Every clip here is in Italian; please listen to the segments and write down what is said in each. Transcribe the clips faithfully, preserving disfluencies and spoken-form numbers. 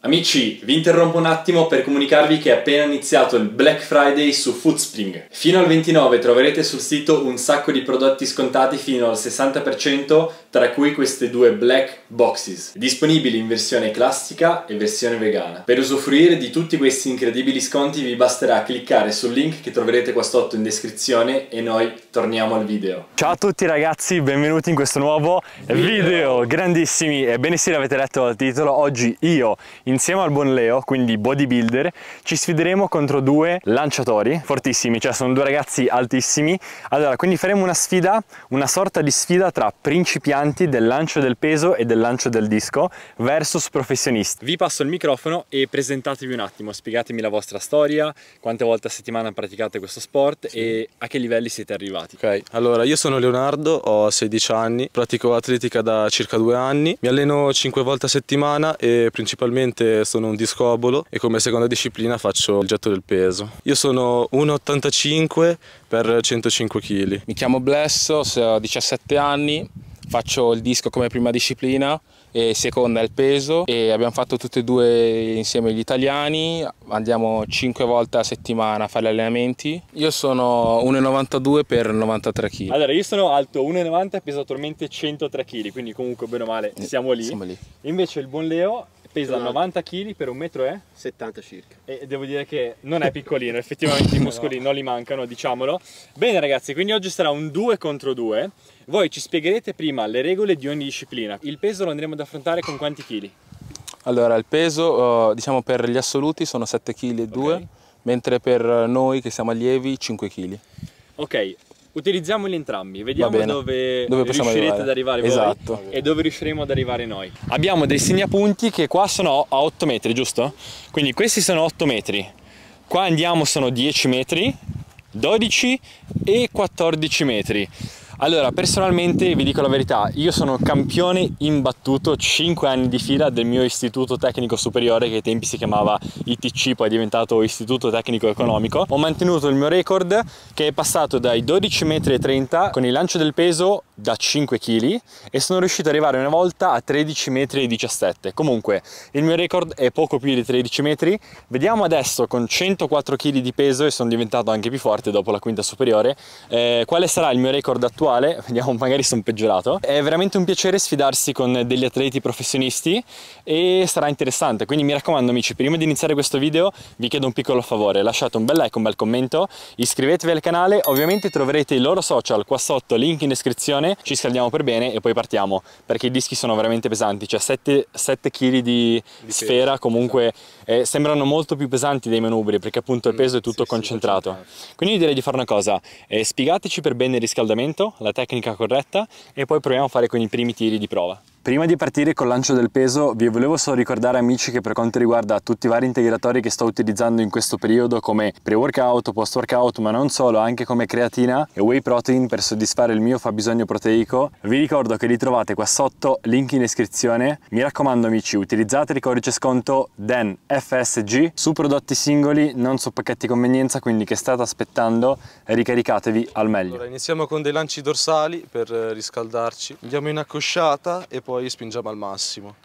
Amici, vi interrompo un attimo per comunicarvi che è appena iniziato il Black Friday su Foodspring. Fino al ventinove troverete sul sito un sacco di prodotti scontati fino al sessanta per cento, tra cui queste due Black Boxes, disponibili in versione classica e versione vegana. Per usufruire di tutti questi incredibili sconti vi basterà cliccare sul link che troverete qua sotto in descrizione e noi torniamo al video. Ciao a tutti ragazzi, benvenuti in questo nuovo video, video. Grandissimi. Ebbene sì, l'avete letto dal titolo, oggi io insieme al buon Leo, quindi bodybuilder, ci sfideremo contro due lanciatori fortissimi, cioè sono due ragazzi altissimi. Allora, quindi faremo una sfida, una sorta di sfida tra principianti del lancio del peso e del lancio del disco versus professionisti. Vi passo il microfono e presentatevi un attimo, spiegatemi la vostra storia, quante volte a settimana praticate questo sport sì. E a che livelli siete arrivati. Ok, allora io sono Leonardo, ho sedici anni, pratico atletica da circa due anni, mi alleno cinque volte a settimana e principalmente sono un discobolo e come seconda disciplina faccio il getto del peso. Io sono uno virgola ottantacinque per centocinque chili. Mi chiamo Blesso, ho diciassette anni, faccio il disco come prima disciplina e seconda è il peso e abbiamo fatto tutte e due insieme gli italiani, andiamo cinque volte a settimana a fare gli allenamenti. Io sono uno virgola novantadue per novantatré chili. Allora io sono alto uno virgola novanta e peso attualmente centotré chili, quindi comunque bene o male siamo lì. Siamo lì. Invece il buon Leo pesa novanta chili per un metro e settanta circa. E devo dire che non è piccolino, effettivamente i muscoli no. non li mancano, diciamolo. Bene ragazzi, quindi oggi sarà un due contro due. Voi ci spiegherete prima le regole di ogni disciplina. Il peso lo andremo ad affrontare con quanti chili? Allora, il peso, diciamo per gli assoluti sono sette virgola due chili, okay. Mentre per noi che siamo allievi cinque chili. Ok. Utilizziamoli entrambi, vediamo dove, dove riuscirete arrivare. ad arrivare voi esatto. E dove riusciremo ad arrivare noi. Abbiamo dei segnapunti che qua sono a otto metri, giusto? Quindi questi sono otto metri, qua andiamo sono dieci metri, dodici e quattordici metri. Allora, personalmente vi dico la verità, io sono campione imbattuto cinque anni di fila del mio istituto tecnico superiore, che ai tempi si chiamava I T C, poi è diventato Istituto Tecnico Economico. Ho mantenuto il mio record, che è passato dai dodici virgola trenta metri con il lancio del peso da cinque chili e sono riuscito ad arrivare una volta a tredici virgola diciassette metri. Comunque il mio record è poco più di tredici metri. Vediamo adesso con centoquattro chili di peso, e sono diventato anche più forte dopo la quinta superiore, eh, quale sarà il mio record attuale. Vediamo, magari sono peggiorato. È veramente un piacere sfidarsi con degli atleti professionisti e sarà interessante, quindi mi raccomando amici, prima di iniziare questo video vi chiedo un piccolo favore: lasciate un bel like, un bel commento, iscrivetevi al canale, ovviamente troverete i loro social qua sotto, link in descrizione. Ci scaldiamo per bene e poi partiamo, perché i dischi sono veramente pesanti, cioè sette chili di, di sfera peso, comunque esatto. eh, sembrano molto più pesanti dei manubri, perché appunto il peso è tutto mm, sì, concentrato. Sì, quindi direi di fare una cosa, eh, spiegateci per bene il riscaldamento, la tecnica corretta, e poi proviamo a fare con i primi tiri di prova. Prima di partire col lancio del peso vi volevo solo ricordare amici che per quanto riguarda tutti i vari integratori che sto utilizzando in questo periodo, come pre-workout, post-workout, ma non solo, anche come creatina e whey protein per soddisfare il mio fabbisogno proteico, vi ricordo che li trovate qua sotto, link in descrizione. Mi raccomando amici, utilizzate il codice sconto D E N F S G su prodotti singoli, non su pacchetti convenienza, quindi che state aspettando, ricaricatevi al meglio. Allora, iniziamo con dei lanci dorsali per riscaldarci, andiamo in accosciata e poi poi spingiamo al massimo.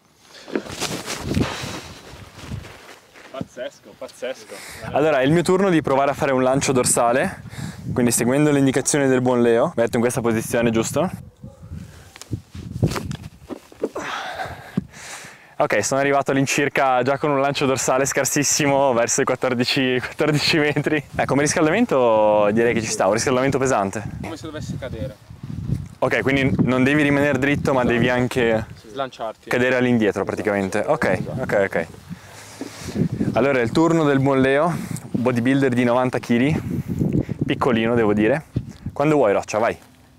Pazzesco, pazzesco. Allora è il mio turno di provare a fare un lancio dorsale, quindi seguendo le indicazioni del buon Leo. Metto in questa posizione, giusto? Ok, sono arrivato all'incirca già con un lancio dorsale scarsissimo, verso i quattordici, quattordici metri. Eh, come riscaldamento direi che ci sta, un riscaldamento pesante. Come se dovessi cadere. Ok, quindi non devi rimanere dritto, ma devi anche slanciarti, cadere all'indietro praticamente. Ok, ok, ok. Allora è il turno del buon Leo, bodybuilder di novanta chili, piccolino devo dire. Quando vuoi Roccia, vai.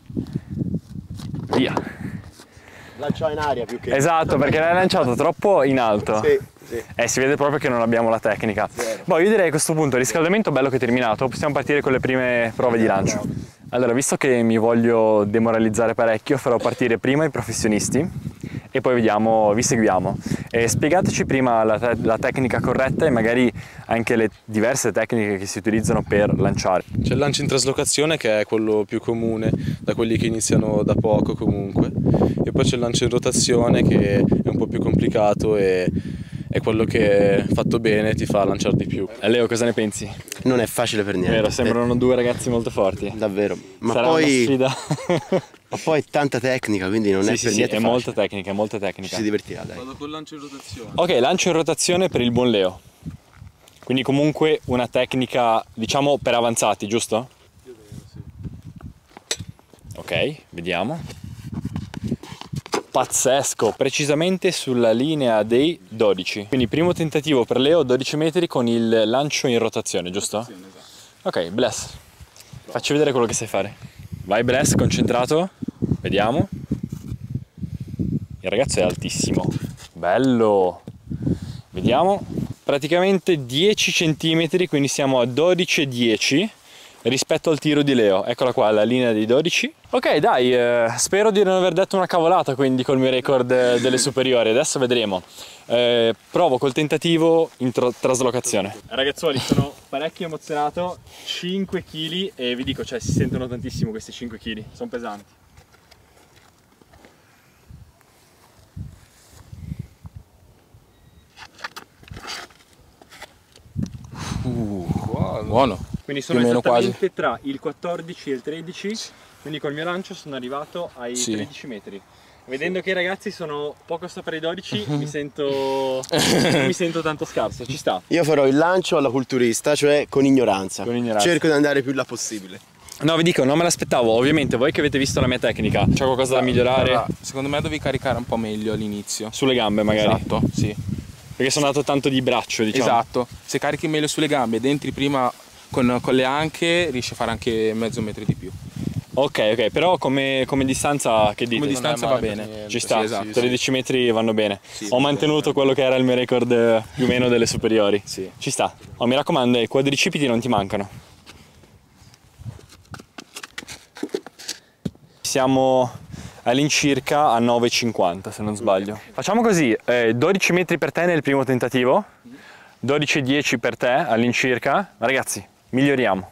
Via. Lanciò in aria più che... Esatto, perché l'hai lanciato troppo in alto. Sì, sì. Eh, si vede proprio che non abbiamo la tecnica. Boh, io direi a questo punto, il riscaldamento bello che è terminato, possiamo partire con le prime prove di lancio. Allora, visto che mi voglio demoralizzare parecchio, farò partire prima i professionisti e poi vediamo, vi seguiamo. E spiegateci prima la, te la tecnica corretta e magari anche le diverse tecniche che si utilizzano per lanciare. C'è il lancio in traslocazione, che è quello più comune da quelli che iniziano da poco comunque, e poi c'è il lancio in rotazione, che è un po' più complicato e e quello che fatto bene ti fa lanciare di più. E Leo, cosa ne pensi? Non è facile per niente. Vero, sembrano due ragazzi molto forti. Davvero. Ma Sarà poi, una sfida. ma poi è tanta tecnica, quindi non Sì, è sì, per sì, niente è facile. molta tecnica, è molta tecnica. Ci si divertirà, dai. Vado col lancio in rotazione. Ok, lancio in rotazione per il buon Leo. Quindi comunque una tecnica, diciamo, per avanzati, giusto? Ok, vediamo. Pazzesco, precisamente sulla linea dei dodici. Quindi primo tentativo per Leo, dodici metri con il lancio in rotazione, giusto? Ok, Bless, facci vedere quello che sai fare. Vai Bless, concentrato. Vediamo. Il ragazzo è altissimo. Bello. Vediamo. Praticamente dieci centimetri, quindi siamo a dodici e dieci rispetto al tiro di Leo. Eccola qua, la linea dei dodici. Ok, dai, eh, spero di non aver detto una cavolata quindi col mio record eh, delle superiori. Adesso vedremo. Eh, provo col tentativo in tra traslocazione. Ragazzuoli, sono parecchio emozionato. cinque chili e vi dico, cioè si sentono tantissimo questi cinque chili, sono pesanti. Uh, buono. buono. Quindi sono Più o meno esattamente quasi. tra il quattordici e il tredici, quindi col mio lancio sono arrivato ai Sì. tredici metri. Vedendo che i ragazzi sono poco sopra i dodici, mi sento non mi sento tanto scarso, ci sta. Io farò il lancio alla culturista, cioè con ignoranza. Con ignoranza. Cerco di andare più là possibile. No, vi dico, non me l'aspettavo, ovviamente voi che avete visto la mia tecnica, c'è qualcosa da migliorare? Allora, secondo me devi caricare un po' meglio all'inizio. Sulle gambe magari? Esatto, sì. Perché sono andato tanto di braccio, diciamo. Esatto. Se carichi meglio sulle gambe ed entri prima con, con le anche, riesci a fare anche mezzo metro di più. Ok, ok, però come, come distanza che dite? Come distanza va bene. Ci sta, Sì, esatto. tredici metri vanno bene. Sì, Ho mantenuto quello che era il mio record eh, più o meno delle superiori. Sì. Ci sta. Oh, mi raccomando, i quadricipiti non ti mancano. Siamo all'incirca a nove e cinquanta se non sbaglio. Facciamo così, eh, dodici metri per te nel primo tentativo, dodici e dieci per te all'incirca. Ragazzi, miglioriamo.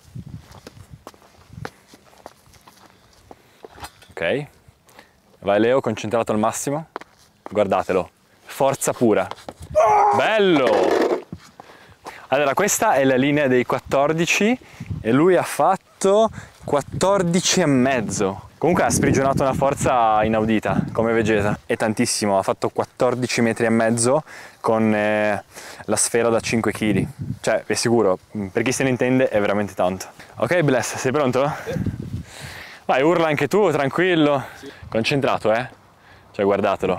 Ok, vai Leo, concentrato al massimo, guardatelo, forza pura, bello! Allora questa è la linea dei quattordici e lui ha fatto quattordici e mezzo. Comunque ha sprigionato una forza inaudita come Vegeta, è tantissimo, ha fatto quattordici metri e mezzo con eh, la sfera da cinque chili, cioè vi assicuro, per chi se ne intende è veramente tanto. Ok Bless, sei pronto? Vai, urla anche tu, tranquillo. Sì. Concentrato, eh? Cioè, guardatelo.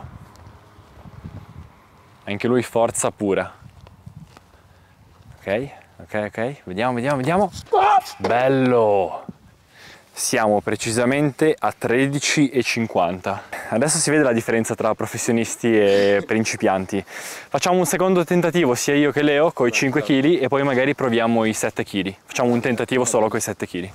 Anche lui forza pura. Ok, ok, ok. Vediamo, vediamo, vediamo. Bello! Siamo precisamente a tredici e cinquanta. Adesso si vede la differenza tra professionisti e principianti. Facciamo un secondo tentativo, sia io che Leo, con i cinque chili e poi magari proviamo i sette chili. Facciamo un tentativo solo con i sette chili.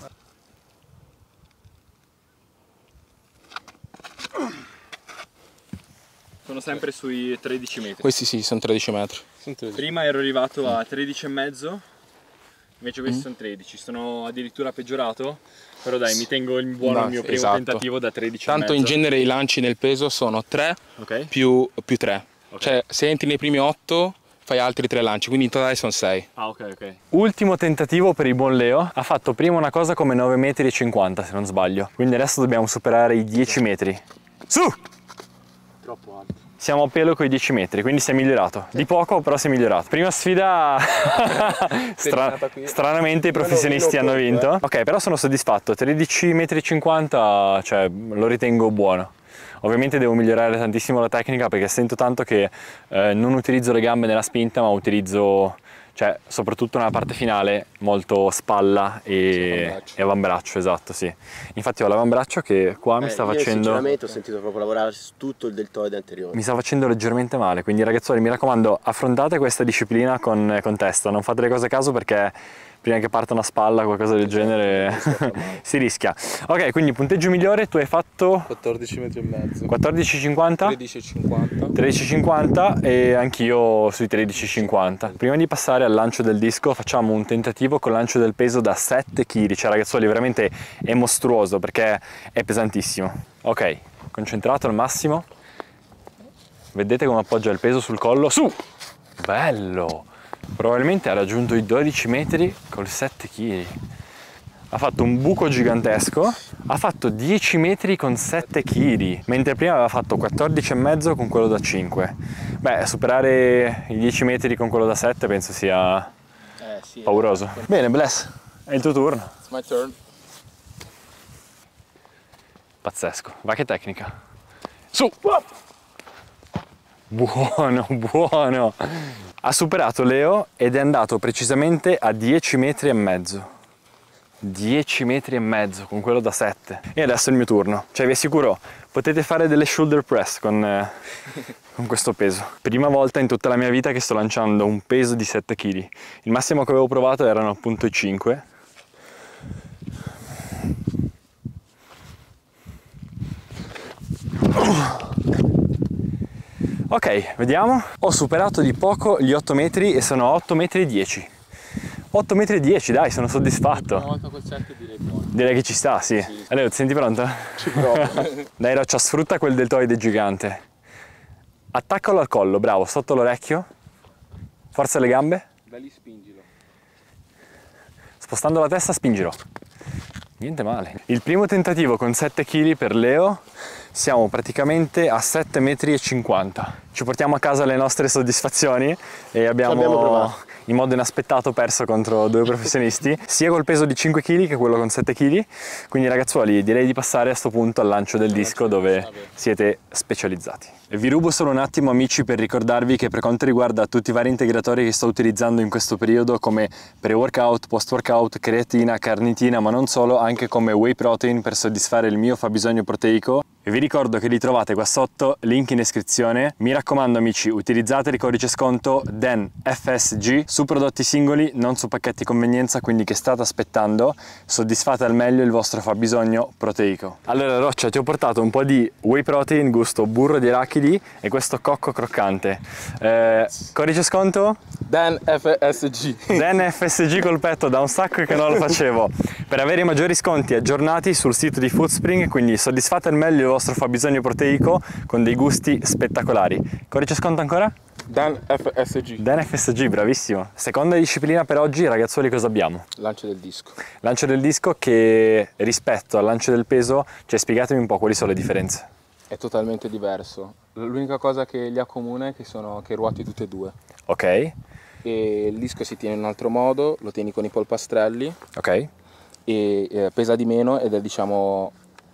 Sono sempre sui tredici metri. Questi sì, sono tredici metri. Prima ero arrivato a tredici e mezzo, invece questi mm. sono tredici. Sono addirittura peggiorato, però dai, mi tengo in buono no, il mio primo esatto. tentativo da tredici Tanto e mezzo. in genere i lanci nel peso sono tre okay. più, più tre. Okay. Cioè se entri nei primi otto fai altri tre lanci, quindi in totale sono sei. Ah, ok, ok. Ultimo tentativo per il buon Leo. Ha fatto prima una cosa come nove metri e cinquanta, se non sbaglio. Quindi adesso dobbiamo superare i dieci metri. Su! Troppo alto. Siamo a pelo con i dieci metri, quindi si è migliorato. Di poco, però si è migliorato. Prima sfida, Stra stranamente i professionisti hanno vinto. Ok, però sono soddisfatto. tredici metri e cinquanta, cioè, lo ritengo buono. Ovviamente devo migliorare tantissimo la tecnica perché sento tanto che eh, non utilizzo le gambe nella spinta, ma utilizzo, cioè, soprattutto nella parte finale, molto spalla e avambraccio, e avambraccio esatto, sì. Infatti ho l'avambraccio che qua eh, mi sta io facendo... sinceramente ho sentito proprio lavorare su tutto il deltoide anteriore. Mi sta facendo leggermente male, quindi ragazzuoli mi raccomando, affrontate questa disciplina con, con testa, non fate le cose a caso perché prima che parta una spalla o qualcosa del genere si rischia. Ok, quindi punteggio migliore, tu hai fatto quattordici metri e mezzo. quattordici e cinquanta? tredici e cinquanta. tredici e cinquanta e anch'io sui tredici e cinquanta. Prima di passare al lancio del disco facciamo un tentativo con lancio del peso da sette chili, cioè ragazzuoli veramente è mostruoso perché è pesantissimo. Ok, concentrato al massimo, vedete come appoggia il peso sul collo, su! Bello! Probabilmente ha raggiunto i dodici metri col sette chili. Ha fatto un buco gigantesco, ha fatto dieci metri con sette chili, mentre prima aveva fatto quattordici e mezzo con quello da cinque. Beh, superare i dieci metri con quello da sette penso sia Eh sì. pauroso. Bene, Bless, è il tuo turno. It's my turn. Pazzesco, va che tecnica. Su! Buono, buono! Ha superato Leo ed è andato precisamente a dieci metri e mezzo. dieci metri e mezzo con quello da sette. E adesso è il mio turno. Cioè vi assicuro, potete fare delle shoulder press con, eh, con questo peso. Prima volta in tutta la mia vita che sto lanciando un peso di sette chili. Il massimo che avevo provato erano appunto i cinque. Ok, vediamo. Ho superato di poco gli otto metri e sono a otto metri e dieci. otto metri e dieci, dai, sono soddisfatto. Una volta col sette direi buono. Direi che ci sta, sì. Sì. Allora, ti senti pronto? Ci provo. Dai Roccia, sfrutta quel deltoide gigante. Attaccalo al collo, bravo, sotto l'orecchio. Forza le gambe. Da lì spingilo. Spostando la testa, spingilo. Niente male. Il primo tentativo con sette chili per Leo. Siamo praticamente a sette metri e cinquanta. Ci portiamo a casa le nostre soddisfazioni e abbiamo, abbiamo provato. in modo inaspettato perso contro due professionisti, sia col peso di cinque chili che quello con sette chili. Quindi ragazzuoli, direi di passare a sto punto al lancio del disco dove siete specializzati. E vi rubo solo un attimo amici per ricordarvi che per quanto riguarda tutti i vari integratori che sto utilizzando in questo periodo come pre-workout, post-workout, creatina, carnitina, ma non solo, anche come whey protein per soddisfare il mio fabbisogno proteico. E vi ricordo che li trovate qua sotto, link in descrizione. Mi raccomando amici, utilizzate il codice sconto D E N F S G su prodotti singoli, non su pacchetti convenienza, quindi che state aspettando? Soddisfate al meglio il vostro fabbisogno proteico. Allora Roccia, ti ho portato un po' di whey protein gusto burro di arachidi e questo cocco croccante. Eh, codice sconto? D E N F S G. D E N F S G col petto, da un sacco che non lo facevo. Per avere i maggiori sconti aggiornati sul sito di Foodspring, quindi soddisfate al meglio il vostro fabbisogno proteico con dei gusti spettacolari. Codice sconto ancora? D E N F S G. D E N F S G, bravissimo. Seconda disciplina per oggi, ragazzuoli, cosa abbiamo? Lancio del disco. Lancio del disco che rispetto al lancio del peso, cioè spiegatemi un po' quali sono le differenze. È totalmente diverso. L'unica cosa che li accomuna è che sono che ruoti tutte e due. Ok, E il disco si tiene in un altro modo, lo tieni con i polpastrelli ok, e eh, pesa di meno ed è diciamo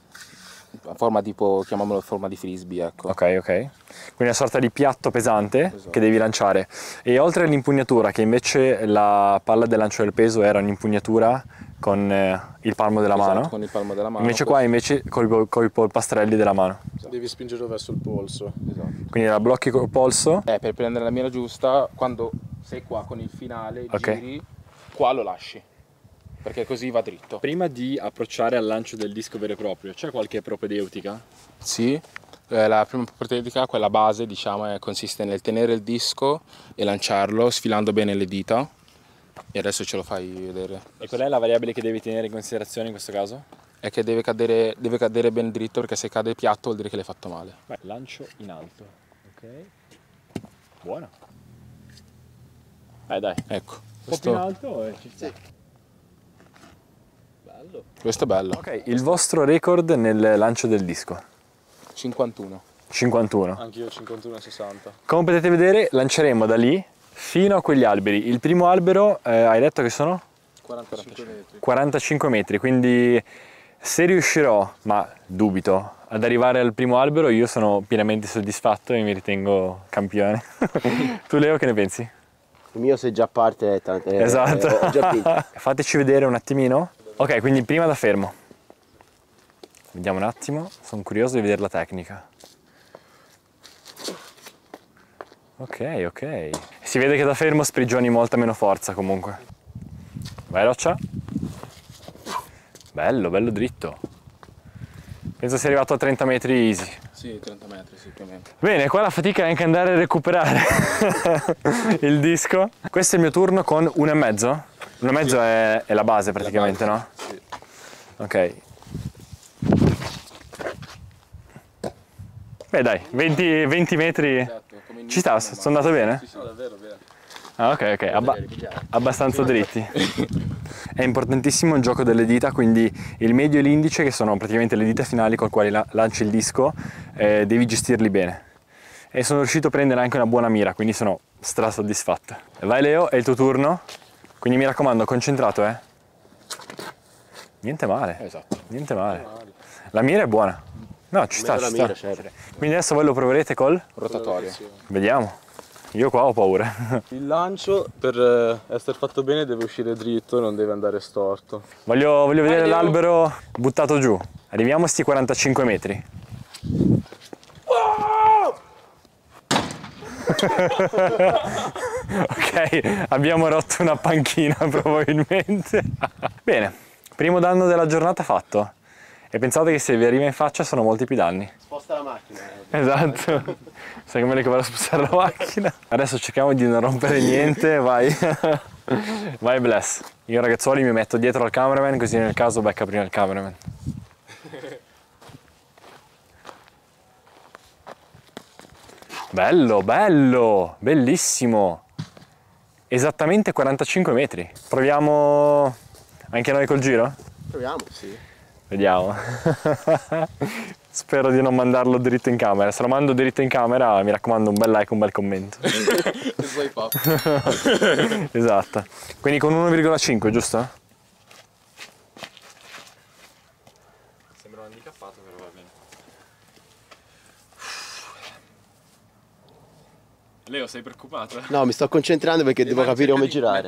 a forma tipo, chiamiamolo forma di frisbee, ecco. ok, ok. Quindi una sorta di piatto pesante Esatto. che devi lanciare. E oltre all'impugnatura, che invece la palla del lancio del peso era un'impugnatura con eh, il palmo della Esatto, mano, con il palmo della mano. invece qua invece con i polpastrelli della mano. Devi spingere verso il polso. Esatto. Quindi la blocchi col polso. Eh, per prendere la mira giusta, quando sei qua con il finale, Ok. giri, qua lo lasci, perché così va dritto. Prima di approcciare al lancio del disco vero e proprio, c'è qualche propedeutica? Sì, eh, la prima propedeutica, quella base, diciamo, è- consiste nel tenere il disco e lanciarlo sfilando bene le dita. E adesso ce lo fai vedere. E qual è la variabile che devi tenere in considerazione in questo caso? È che deve cadere, deve cadere ben dritto, perché se cade piatto vuol dire che l'hai fatto male. Beh, lancio in alto. Ok. Buono. Eh dai. Ecco, Un po' più in questo, alto e ci sta. Bello. questo è bello. Ok, il vostro record nel lancio del disco? cinquantuno. cinquantuno. Anch'io cinquantuno sessanta. Come potete vedere lanceremo da lì fino a quegli alberi. Il primo albero eh, hai detto che sono? quarantacinque metri. quarantacinque metri, quindi se riuscirò, ma dubito, ad arrivare al primo albero io sono pienamente soddisfatto e mi ritengo campione. Tu Leo che ne pensi? Il mio se già parte è tanto. eh, Esatto. Ho già vinto. Fateci vedere un attimino. Ok, quindi prima da fermo. Vediamo un attimo, sono curioso di vedere la tecnica. Ok, ok. Si vede che da fermo sprigioni molta meno forza comunque. Vai Roccia. Bello, bello dritto. Penso sia arrivato a trenta metri easy. Sì, trenta metri, sì, più o meno. Bene, qua la fatica è anche andare a recuperare il disco. Questo è il mio turno con uno e mezzo. Uno e mezzo è, è la base praticamente, no? Sì. Ok. Beh dai, venti, venti metri. Esatto, come Ci sta, inizio, sono andato bene? Sì, sì, davvero, bene. Ah, ok, ok, Abba abbastanza dritti. È importantissimo il gioco delle dita, quindi il medio e l'indice, che sono praticamente le dita finali con le quali la lanci il disco, eh, devi gestirli bene. E sono riuscito a prendere anche una buona mira, quindi sono stra soddisfatto. Vai Leo, è il tuo turno, quindi mi raccomando, concentrato, eh. Niente male, Esatto. niente male. La mira è buona. No, ci sta, ci sta. mira, certo. Quindi adesso voi lo proverete col? Rotatorio. Vediamo. Io qua ho paura. Il lancio per eh, essere fatto bene deve uscire dritto, non deve andare storto. Voglio, voglio vedere l'albero buttato giù. Arriviamo a sti quarantacinque metri. Ok, abbiamo rotto una panchina probabilmente. Bene, primo danno della giornata fatto. E pensate che se vi arriva in faccia sono molti più danni. Sposta la macchina. Esatto. Sai come che vado a spostare la macchina? Adesso cerchiamo di non rompere niente, vai. Vai Bless. Io ragazzuoli mi metto dietro al cameraman, così nel caso becca prima il cameraman. Bello, bello, bellissimo. Esattamente quarantacinque metri. Proviamo anche noi col giro? Proviamo, sì. Vediamo. Spero di non mandarlo dritto in camera. Se lo mando dritto in camera, mi raccomando, un bel like, un bel commento. Esatto. Quindi con uno virgola cinque, giusto? Sembra un handicappato, però va bene. Leo, sei preoccupato? No, mi sto concentrando perché devo capire come girare.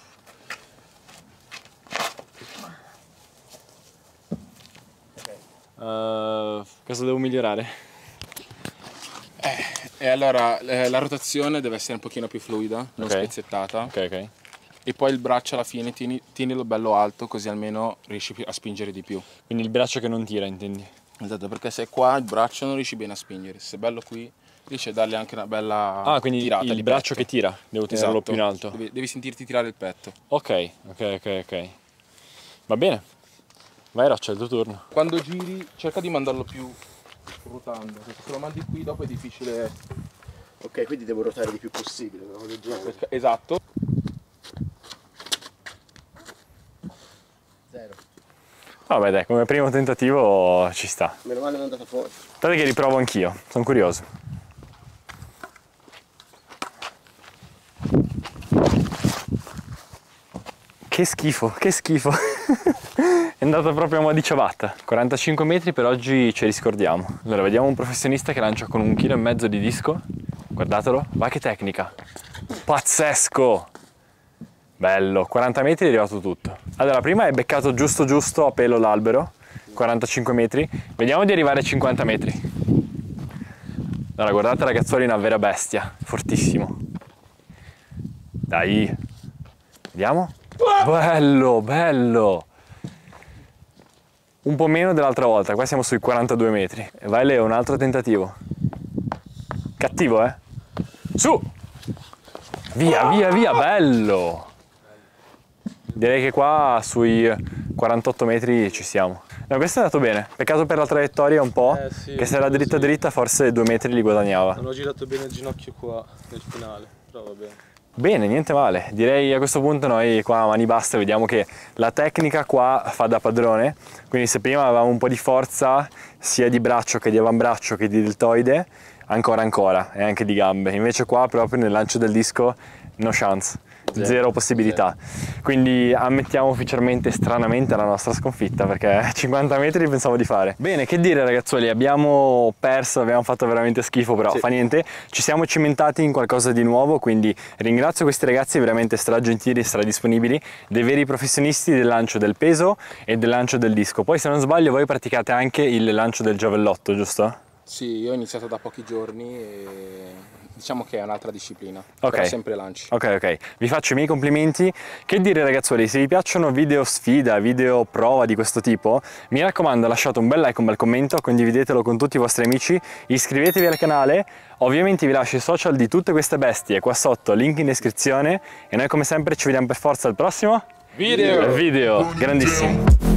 Uh, cosa devo migliorare? Eh, e allora eh, la rotazione deve essere un pochino più fluida, non Ok. spezzettata. Ok, ok. E poi il braccio alla fine tieni, tienilo bello alto, così almeno riesci più- a spingere di più. Quindi il braccio che non tira, intendi? Esatto, perché se qua il braccio non riesci bene a spingere, se è bello qui riesci a dargli anche una bella Ah, quindi tirata il di braccio petto. che tira, devo tenerlo Esatto. più in alto. Devi, devi sentirti tirare il petto. Ok, ok, ok, ok. Va bene. Vai Roccia, è il tuo turno. Quando giri cerca di mandarlo più ruotando, perché se lo mandi qui dopo è difficile. Ok, quindi devo ruotare il più possibile. una cosa del genere. Perché- esatto. Zero. Vabbè dai, come primo tentativo ci sta. Meno male non è andata fuori. Aspetta che riprovo anch'io, sono curioso. Che schifo, che schifo. È andata proprio a mo' di ciabatta. quarantacinque metri per oggi ce li scordiamo. Allora, vediamo un professionista che lancia con un chilo e mezzo di disco. Guardatelo, va che tecnica. Pazzesco. Bello, quaranta metri è arrivato tutto. Allora, prima è beccato giusto giusto a pelo l'albero, quarantacinque metri. Vediamo di arrivare a cinquanta metri. Allora, guardate ragazzuoli, una vera bestia, fortissimo. Dai. Vediamo. Bello, bello. Un po' meno dell'altra volta, qua siamo sui quarantadue metri. E vai Leo, un altro tentativo. Cattivo, eh? Su! Via, via, via, bello! Direi che qua sui quarantotto metri ci siamo. No, questo è andato bene. Peccato per la traiettoria un po', Eh, sì, che se era dritta così. dritta forse due metri li guadagnava. Non ho girato bene il ginocchio qua nel finale, però va bene. Bene, niente male. Direi a questo punto noi qua a mani basse vediamo che la tecnica qua fa da padrone. Quindi se prima avevamo un po' di forza sia di braccio che di avambraccio che di deltoide, ancora ancora, e anche di gambe. Invece qua proprio nel lancio del disco no chance. Zero, Zero possibilità. Zero. Quindi ammettiamo ufficialmente stranamente la nostra sconfitta, perché cinquanta metri pensavo di fare. Bene, che dire ragazzuoli, abbiamo perso, abbiamo fatto veramente schifo, però sì, fa niente. Ci siamo cimentati in qualcosa di nuovo, quindi ringrazio questi ragazzi veramente stra gentili e stra disponibili, dei veri professionisti del lancio del peso e del lancio del disco. Poi se non sbaglio voi praticate anche il lancio del giavellotto, giusto? Sì, io ho iniziato da pochi giorni e diciamo che è un'altra disciplina, ok, però sempre lanci. Ok, ok, vi faccio i miei complimenti. Che dire ragazzuoli, se vi piacciono video sfida, video prova di questo tipo, mi raccomando lasciate un bel like, un bel commento, condividetelo con tutti i vostri amici, iscrivetevi al canale, ovviamente vi lascio i social di tutte queste bestie qua sotto, link in descrizione, e noi come sempre ci vediamo per forza al prossimo Video! video, grandissimo.